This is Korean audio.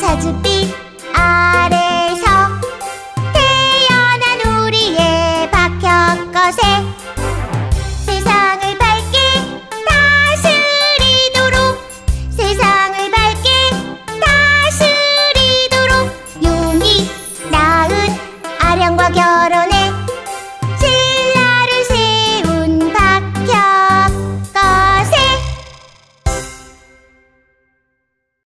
자줏빛 아래서 태어난 우리의 박혁것에 세상을 밝게 다스리도록 세상을 밝게 다스리도록 용이 낳은 아령과 겨